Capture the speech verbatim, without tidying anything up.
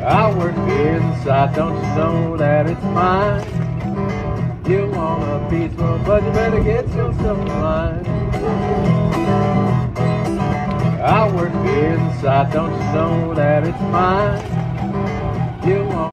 I work inside, don't you know that it's mine? You want a piece, well, but you better get yourself in line. I work inside, don't you know that it's mine? You want